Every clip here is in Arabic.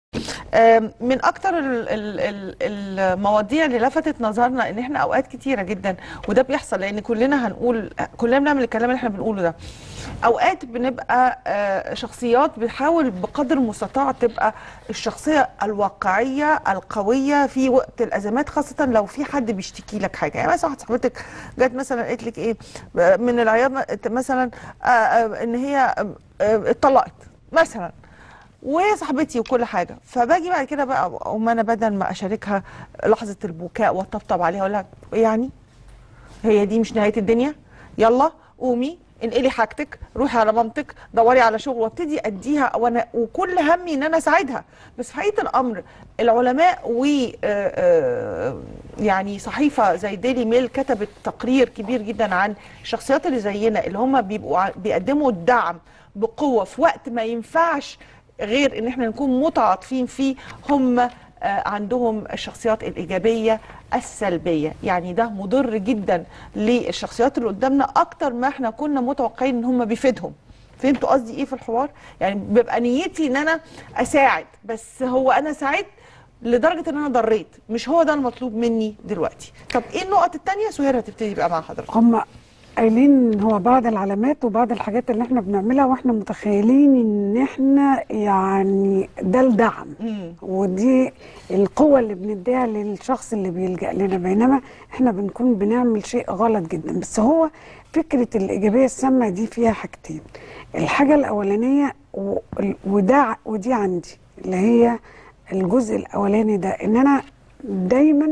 من اكتر المواضيع اللي لفتت نظرنا ان احنا اوقات كتيره جدا، وده بيحصل لان كلنا بنعمل الكلام اللي احنا بنقوله ده. اوقات بنبقى شخصيات بتحاول بقدر المستطاع تبقى الشخصيه الواقعيه القويه في وقت الازمات، خاصه لو في حد بيشتكي لك حاجه. يعني مثلا واحده صاحبتك جت مثلا قالت لك ايه من العياط مثلا، ان هي اتطلقت مثلا، وهي صاحبتي وكل حاجه. فباجي بعد كده بقى انا بدل ما اشاركها لحظه البكاء واطبطب عليها اقول لها يعني هي دي مش نهايه الدنيا، يلا قومي انقلي حاجتك روحي على مامتك دوري على شغل، وابتدي اديها وانا وكل همي ان انا اساعدها. بس في حقيقه الامر العلماء و يعني صحيفه زي ديلي ميل كتبت تقرير كبير جدا عن الشخصيات اللي زينا اللي هم بيبقوا بيقدموا الدعم بقوه في وقت ما ينفعش غير ان احنا نكون متعاطفين فيه. هم عندهم الشخصيات الإيجابية السلبية، يعني ده مضر جدا للشخصيات اللي قدامنا أكتر ما احنا كنا متوقعين ان هم بيفيدهم. فهمتوا قصدي ايه في الحوار؟ يعني بيبقى نيتي ان انا اساعد، بس هو انا ساعدت لدرجة ان انا ضريت، مش هو ده المطلوب مني دلوقتي. طب ايه النقط التانية؟ سهير هتبتدي بقى مع حضرتك. هم قايلين هو بعض العلامات وبعض الحاجات اللي احنا بنعملها واحنا متخيلين ان احنا يعني ده الدعم ودي القوة اللي بنديها للشخص اللي بيلجأ لنا، بينما احنا بنكون بنعمل شيء غلط جدا. بس هو فكرة الإيجابية السامة دي فيها حاجتين. الحاجة الأولانية ودي عندي اللي هي الجزء الأولاني ده، ان انا دايما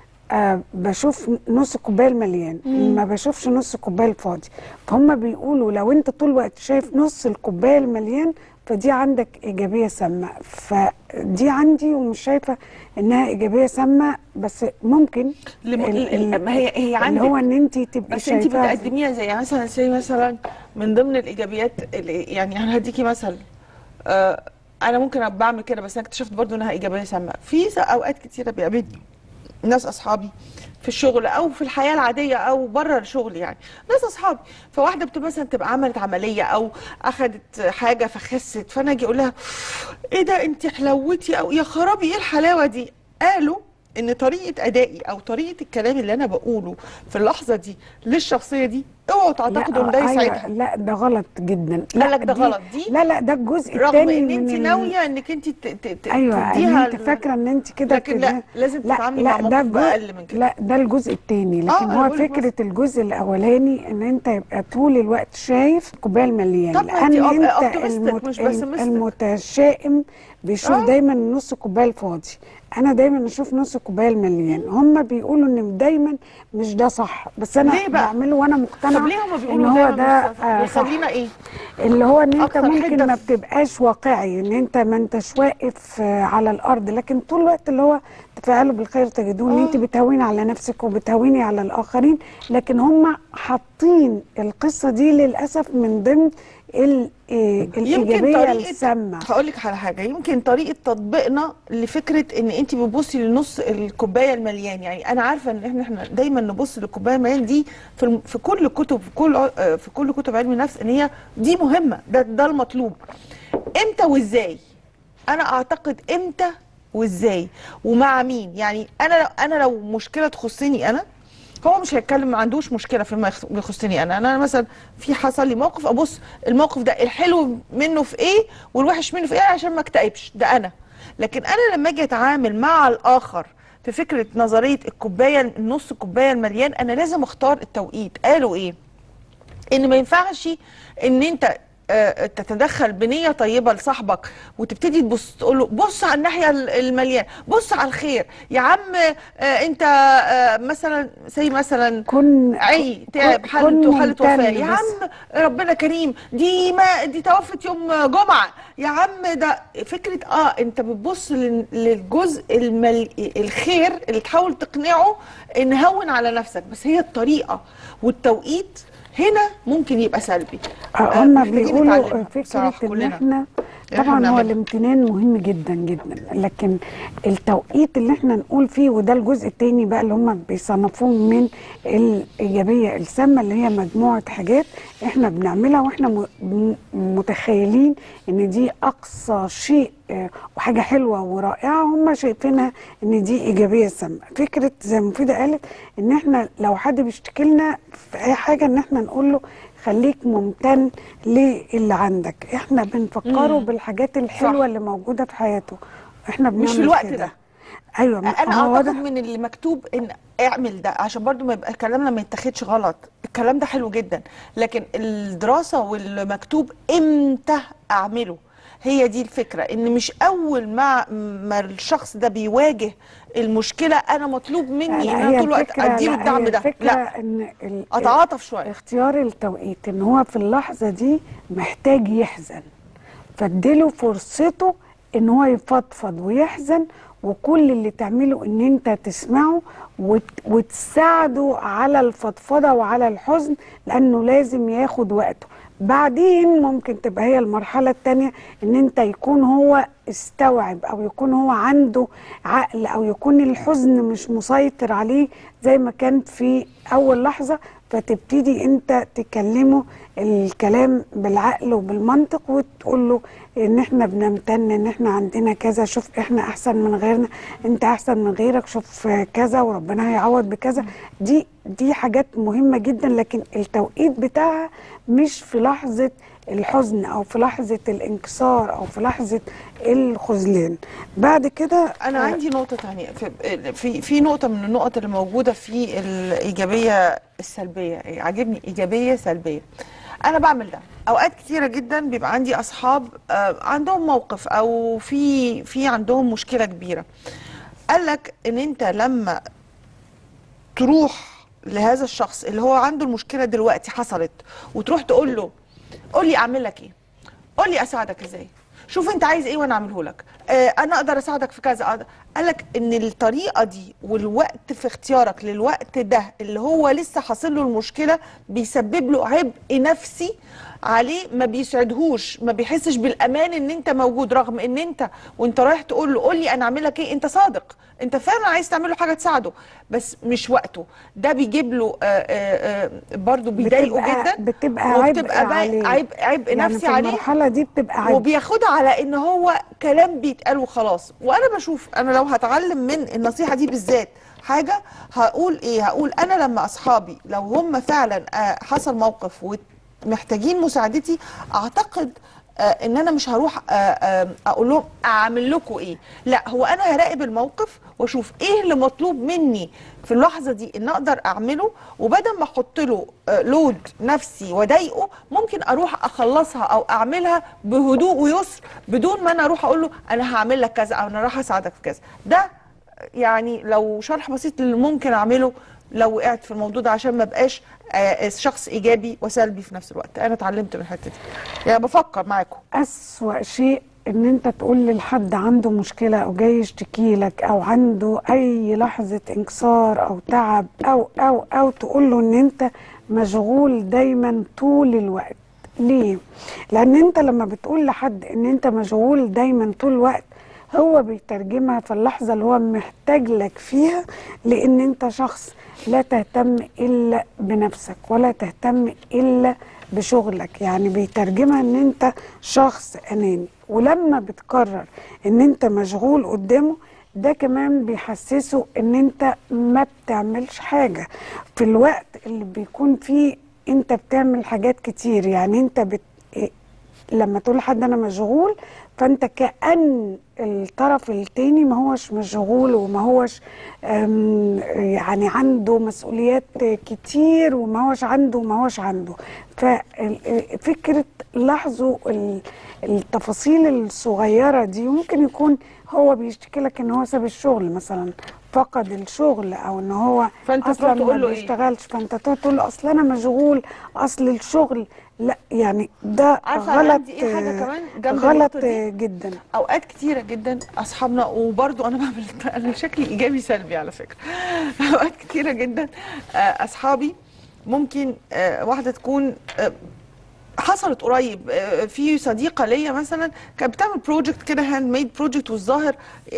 بشوف نص الكوبايه المليان، ما بشوفش نص الكوبايه الفاضي. فهم بيقولوا لو انت طول الوقت شايف نص الكوبايه المليان فدي عندك ايجابيه سامه. فدي عندي ومش شايفه انها ايجابيه سامه، بس ممكن ما هي عندك اللي هو ان انت تبقي بس انت شايفاها بتقدميها زي مثلا من ضمن الايجابيات اللي يعني انا هديكي مثل. انا ممكن ابقى بعمل كده، بس انا اكتشفت برضو انها ايجابيه سامه. في اوقات كتيره بيقابلني ناس اصحابي في الشغل او في الحياه العاديه او بره الشغل، يعني ناس اصحابي، فواحده بتبقى مثلا تبقى عملت عمليه او اخذت حاجه فخست، فانا اجي اقول لها ايه ده انت حلوتي، او يا خرابي ايه الحلاوه دي. قالوا ان طريقه ادائي او طريقه الكلام اللي انا بقوله في اللحظه دي للشخصيه دي، اوعوا تعتقدوا ان ده ايوه، يساعدها. لا ده غلط جدا. قال لا لك ده دي غلط دي، لا ده الجزء رغم الثاني ان من انت ناويه انك انت ايوه، ان تديها انت فاكره ان انت كده لكن لا، لازم لا تتعاملي مع لا ده موقف باقل من كده. لا ده الجزء الثاني. لكن انا هو بقول لك فكره مثلا. الجزء الاولاني ان انت يبقى طول الوقت شايف الكوبايه المليان، طب ما انت لان انت اوبتيمستك مش بسمستك. المتشائم بيشوف اه دايما نص الكوبايه الفاضي. انا دايما اشوف نص الكوبايه المليان. هم بيقولوا ان دايما مش ده صح، بس انا ليه بقى؟ بعمله وانا طب مقتنعه ليه هما ان بيقولوا هو دايما مش ده صح؟ بيخلينا صح. ايه؟ اللي هو ان انت اكثر ممكن حده ما بتبقاش واقعي، ان انت ما انتش واقف على الارض، لكن طول الوقت اللي هو تفاعلوا بالخير تجدون، ان انت اه بتهوني على نفسك وبتهوني على الاخرين. لكن هم حاطين القصه دي للاسف من ضمن يمكن الايجابيه طريقه، السامه. هقول لك على حاجه، يمكن طريقه تطبيقنا لفكره ان انت بتبصي لنص الكوبايه المليان. يعني انا عارفه ان احنا دايما نبص للكوبايه المليان دي في كل كتب، في كل كتب علم النفس، ان هي دي مهمه، ده المطلوب. امتى وازاي؟ انا اعتقد امتى وازاي ومع مين. يعني انا لو مشكله تخصني انا، هو مش هيتكلم، ما عندوش مشكله فيما يخصني انا مثلا في حصل لي موقف، ابص الموقف ده الحلو منه في ايه والوحش منه في ايه عشان ما اكتئبش، ده انا. لكن انا لما اجي اتعامل مع الاخر في فكره نظريه الكوبايه النص الكوبايه المليان، انا لازم اختار التوقيت. قالوا ايه؟ ان ما ينفعش ان انت تتدخل بنيه طيبه لصاحبك وتبتدي تبص تقول له بص على الناحيه المليان، بص على الخير يا عم. انت مثلا زي مثلا كن تعب كن حاله وفاه ممتن يا بس. عم، ربنا كريم، دي توفت يوم جمعه يا عم. ده فكره انت بتبص للجزء الخير اللي تحاول تقنعه ان هون على نفسك، بس هي الطريقه والتوقيت هنا ممكن يبقى سلبي. هم محتاجين بيقولوا نتعلمها فكرة بصراحة ان كلنا. احنا طبعا هو الامتنان مهم جدا جدا، لكن التوقيت اللي احنا نقول فيه، وده الجزء التاني بقى اللي هم بيصنفوه من الايجابيه السامه، اللي هي مجموعه حاجات احنا بنعملها واحنا متخيلين ان دي اقصى شيء وحاجه حلوه ورائعه، هم شايفينها ان دي ايجابيه سامه. فكره زي ما مفيده قالت ان احنا لو حد بيشتكي لنا في اي حاجه ان احنا نقول له خليك ممتن للي عندك. احنا بنفكره بالحاجات الحلوه صح. اللي موجوده في حياته، احنا بنعمل مش في الوقت كده. ده. ايوه انا اعتقد من اللي مكتوب ان اعمل ده، عشان برضو ما يبقى كلامنا ما يتاخدش غلط. الكلام ده حلو جدا، لكن الدراسه والمكتوب امتى اعمله، هي دي الفكره. ان مش اول ما الشخص ده بيواجه المشكله انا مطلوب مني ان انا طول الوقت اديله الدعم ده. لا، ان اتعاطف شويه. اختيار التوقيت ان هو في اللحظه دي محتاج يحزن، فاديله فرصته ان هو يفضفض ويحزن، وكل اللي تعمله ان انت تسمعه وتساعده على الفضفضه وعلى الحزن، لانه لازم ياخد وقته. بعدين ممكن تبقى هي المرحله الثانيه ان انت يكون هو استوعب، او يكون هو عنده عقل، او يكون الحزن مش مسيطر عليه زي ما كان في اول لحظه، فتبتدي انت تكلمه الكلام بالعقل وبالمنطق، وتقول له ان احنا بنمتن ان احنا عندنا كذا، شوف احنا احسن من غيرنا، انت احسن من غيرك، شوف كذا وربنا هيعوض بكذا. دي حاجات مهمة جدا، لكن التوقيت بتاعها مش في لحظة الحزن او في لحظة الانكسار او في لحظة الخذلان. بعد كده انا عندي نقطة تانية، في نقطة من النقط اللي موجودة في الايجابية السلبية. عاجبني ايجابية سلبية. انا بعمل ده اوقات كتيرة جدا. بيبقى عندي اصحاب عندهم موقف او في عندهم مشكلة كبيرة. قالك ان انت لما تروح لهذا الشخص اللي هو عنده المشكلة دلوقتي حصلت، وتروح تقول له قول لي اعمل لك ايه، قول لي اساعدك ازاي، شوف انت عايز ايه وانا اعمله لك، انا اقدر اساعدك في كذا. قال لك ان الطريقه دي والوقت في اختيارك للوقت ده اللي هو لسه حاصل له المشكله بيسبب له عبء نفسي عليه، ما بيسعدهوش، ما بيحسش بالامان ان انت موجود، رغم ان انت وانت رايح تقول له قول لي انا اعمل لك ايه، انت صادق، انت فعلا عايز تعمل له حاجه تساعده، بس مش وقته. ده بيجيب له برضه بيضايقه جدا، بتبقى عبء يعني نفسي في عليه، المرحله دي بتبقى عبء، وبياخدها على ان هو كلام بيتقال وخلاص. وانا بشوف انا لو هتعلم من النصيحه دي بالذات حاجه، هقول ايه؟ هقول انا لما اصحابي لو هم فعلا حصل موقف ومحتاجين مساعدتي، اعتقد ان انا مش هروح اقول لهم اعمل لكم ايه. لا، هو انا هراقب الموقف واشوف ايه اللي مطلوب مني في اللحظه دي ان اقدر اعمله، وبدل ما احط له لود نفسي واضايقه، ممكن اروح اخلصها او اعملها بهدوء ويسر، بدون ما انا اروح اقول له انا هعمل لك كذا او انا راح اساعدك في كذا. ده يعني لو شرح بسيط اللي ممكن اعمله لو وقعت في الموضوع ده، عشان ما بقاش شخص ايجابي وسلبي في نفس الوقت. انا اتعلمت من الحته دي، يعني بفكر معاكم. اسوأ شيء ان انت تقول لحد عنده مشكله او جاي يشتكي لك او عنده اي لحظه انكسار او تعب او تقول له ان انت مشغول دايما طول الوقت. ليه؟ لان انت لما بتقول لحد ان انت مشغول دايما طول الوقت، هو بيترجمها في اللحظه اللي هو محتاج لك فيها، لان انت شخص لا تهتم الا بنفسك ولا تهتم الا بشغلك. يعني بيترجمها ان انت شخص اناني، ولما بتقرر ان انت مشغول قدامه، ده كمان بيحسسه ان انت ما بتعملش حاجة في الوقت اللي بيكون فيه انت بتعمل حاجات كتير. يعني انت لما تقول لحد انا مشغول، فانت كأن الطرف التاني ما هوش مشغول وما هوش يعني عنده مسؤوليات كتير وما هوش عنده. ففكرة لاحظوا التفاصيل الصغيرة دي. ممكن يكون هو بيشتكي لك ان هو ساب الشغل مثلا، فقد الشغل، او ان هو فانت اصلا تقول ما له بيشتغلش، فانت تقول له اصل انا مشغول، اصل الشغل. لا، يعني ده غلط. عندي ايه حاجه كمان جنب غلط النقطه دي جدا. اوقات كتيره جدا اصحابنا، وبرضو انا بعمل انا شكلي ايجابي سلبي على فكره. اوقات كتيره جدا اصحابي ممكن واحده تكون حصلت قريب في صديقه ليا مثلا كانت بتعمل بروجكت كده، هاند ميد بروجكت، والظاهر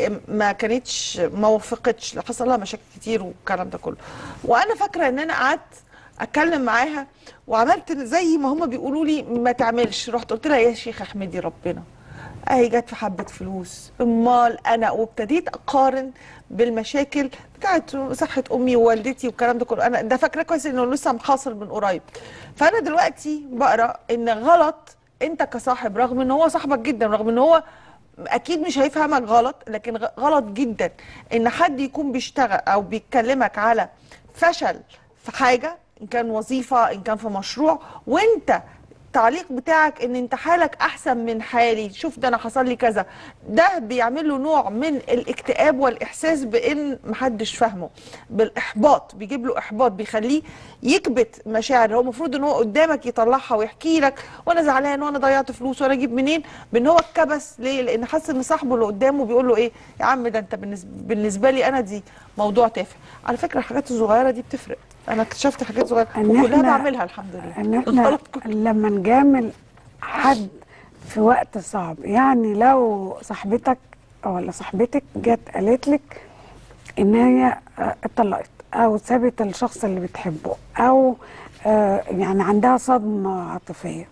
ما وفقتش، حصل لها مشاكل كتير والكلام ده كله. وانا فاكره ان انا قعدت اتكلم معاها وعملت زي ما هم بيقولوا لي ما تعملش، رحت قلت لها يا شيخه احمدي ربنا، اهي جت في حبه فلوس، امال انا. وابتديت اقارن بالمشاكل بتاعت صحه امي ووالدتي والكلام ده كله، انا ده فاكره كويس انه لسه محاصل من قريب. فانا دلوقتي بقرا ان غلط انت كصاحب، رغم ان هو صاحبك جدا، رغم ان هو اكيد مش هيفهمك غلط، لكن غلط جدا ان حد يكون بيشتغل او بيتكلمك على فشل في حاجه، ان كان وظيفه ان كان في مشروع، وانت التعليق بتاعك ان انت حالك احسن من حالي، شوف ده انا حصل لي كذا، ده بيعمل له نوع من الاكتئاب والاحساس بان محدش فاهمه، بالاحباط، بيجيب له احباط، بيخليه يكبت مشاعر هو المفروض ان هو قدامك يطلعها ويحكي لك وانا زعلان وانا ضيعت فلوس وانا اجيب منين، بان هو اتكبس ليه؟ لان حاسس ان صاحبه اللي قدامه بيقول له ايه يا عم ده انت بالنسبه لي انا دي موضوع تافه. على فكره الحاجات الصغيره دي بتفرق، انا اكتشفت حاجات صغيره وكلها بعملها الحمد لله. ان احنا لما نجامل حد في وقت صعب، يعني لو صاحبتك ولا صاحبتك جت قالت لك ان هي اتطلقت او سابت الشخص اللي بتحبه، او يعني عندها صدمة عاطفية،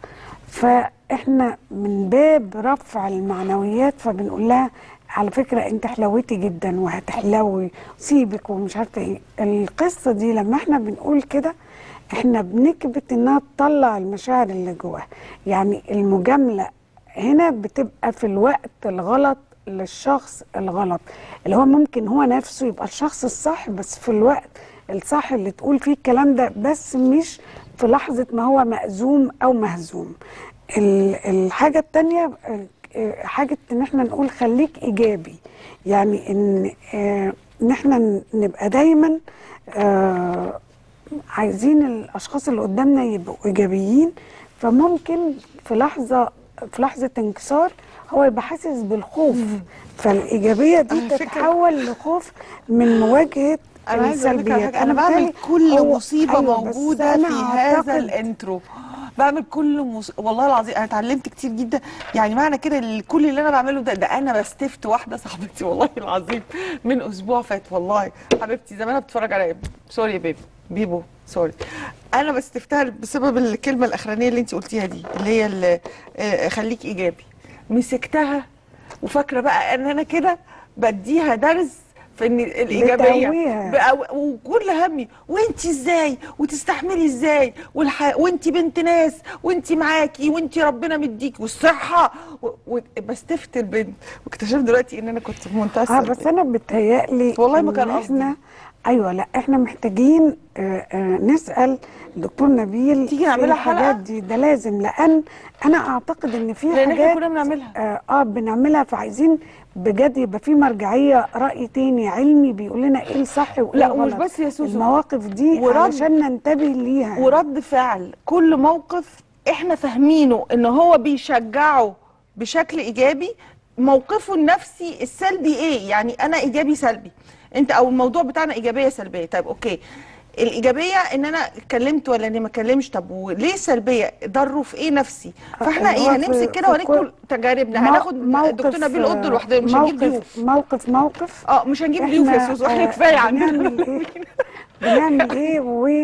فاحنا من باب رفع المعنويات فبنقول لها على فكرة انت حلوتي جدا وهتحلوي، سيبك ومش عارفة ايه. القصة دي لما احنا بنقول كده احنا بنكبت انها تطلع المشاعر اللي جواها. يعني المجاملة هنا بتبقى في الوقت الغلط للشخص الغلط، اللي هو ممكن هو نفسه يبقى الشخص الصح بس في الوقت الصح اللي تقول فيه الكلام ده، بس مش في لحظة ما هو مأزوم أو مهزوم. الحاجة التانية حاجة ان احنا نقول خليك إيجابي، يعني ان احنا نبقى دايما عايزين الأشخاص اللي قدامنا يبقوا إيجابيين. فممكن في لحظة انكسار هو يبقى حاسس بالخوف، فالإيجابية دي تتحول لخوف من مواجهة انا عايزه اقول لك على السلبيات. حاجه، انا بعمل كل مصيبه أيوة موجوده في هذا الانترو، بعمل كل والله العظيم انا اتعلمت كتير جدا. يعني معنى كده كل اللي انا بعمله ده انا بستفت واحده صاحبتي والله العظيم من اسبوع فات، والله حبيبتي زمانها بتتفرج عليا، سوري يا بيبي بيبو سوري، انا بستفتها بسبب الكلمه الاخرانيه اللي انت قلتيها دي، اللي هي اللي خليك ايجابي. مسكتها وفاكره بقى ان انا كده بديها درس في ان الايجابيه وكل همي وانت ازاي وتستحملي ازاي وانت بنت ناس وانت معاكي وانت ربنا مديكي والصحه بستفت البنت، واكتشفت دلوقتي ان انا كنت في منتهى السلبيه. بس انا بتهيألي والله ما كان قصدي. ايوه لا احنا محتاجين نسأل دكتور نبيل تيجي نعملها حلقه دي، ده لازم، لان انا اعتقد ان في حاجات احنا كنا بنعملها بنعملها، فعايزين بجد يبقى في مرجعيه، راي تاني علمي بيقول لنا ايه الصح وايه الغلط. لا مش بس يا سوسو، المواقف دي علشان ننتبه ليها، ورد فعل كل موقف احنا فاهمينه ان هو بيشجعه بشكل ايجابي، موقفه النفسي السلبي ايه؟ يعني انا ايجابي سلبي انت، او الموضوع بتاعنا ايجابيه سلبيه، طيب اوكي الايجابيه ان انا اتكلمت ولا اني ما اتكلمش، طب وليه سلبيه؟ ضروا في ايه نفسي؟ فاحنا ايه هنمسك كده وهنكتب تجاربنا، هناخد دكتور نبيل قد لوحدنا، مش هنجيب ضيوف. موقف مش هنجيب ضيوف يا سوسو، احنا كفايه عندنا. بنعمل ايه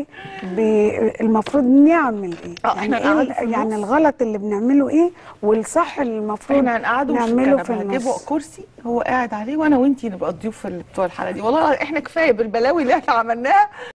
والمفروض نعمل ايه؟ احنا يعني الغلط اللي بنعمله ايه والصح اللي المفروض احنا هنقعده نعمله في النص، هنجيبه كرسي هو قاعد عليه وانا وانتي نبقى الضيوف بتوع الحلقه دي، والله احنا كفايه بالبلاوي اللي احنا عملناها.